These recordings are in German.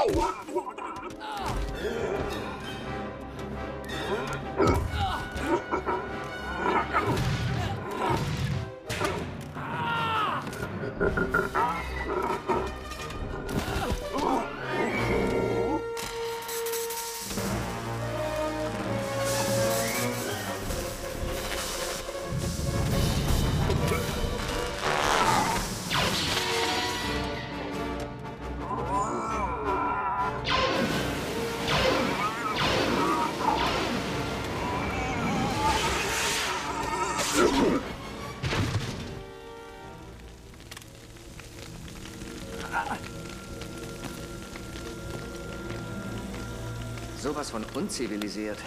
Sowas von unzivilisiert.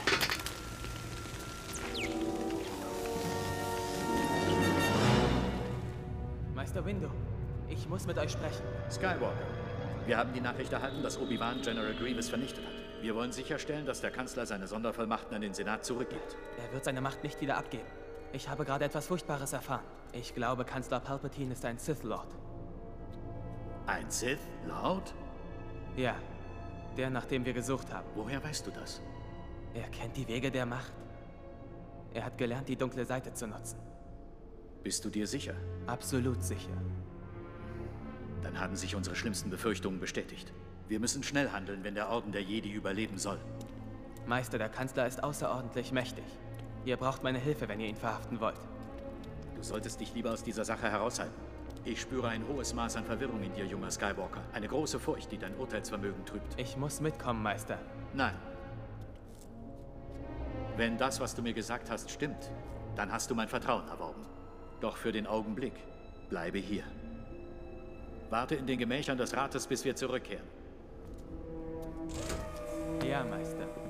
Meister Windu, ich muss mit euch sprechen. Skywalker, wir haben die Nachricht erhalten, dass Obi-Wan General Grievous vernichtet hat. Wir wollen sicherstellen, dass der Kanzler seine Sondervollmachten an den Senat zurückgibt. Er wird seine Macht nicht wieder abgeben. Ich habe gerade etwas Furchtbares erfahren. Ich glaube, Kanzler Palpatine ist ein Sith Lord. Ein Sith Lord? Ja, der, nach dem wir gesucht haben. Woher weißt du das? Er kennt die Wege der Macht. Er hat gelernt, die dunkle Seite zu nutzen. Bist du dir sicher? Absolut sicher. Dann haben sich unsere schlimmsten Befürchtungen bestätigt. Wir müssen schnell handeln, wenn der Orden der Jedi überleben soll. Meister, der Kanzler ist außerordentlich mächtig. Ihr braucht meine Hilfe, wenn ihr ihn verhaften wollt. Du solltest dich lieber aus dieser Sache heraushalten. Ich spüre ein hohes Maß an Verwirrung in dir, junger Skywalker. Eine große Furcht, die dein Urteilsvermögen trübt. Ich muss mitkommen, Meister. Nein. Wenn das, was du mir gesagt hast, stimmt, dann hast du mein Vertrauen erworben. Doch für den Augenblick bleibe hier. Warte in den Gemächern des Rates, bis wir zurückkehren. Ja, Meister.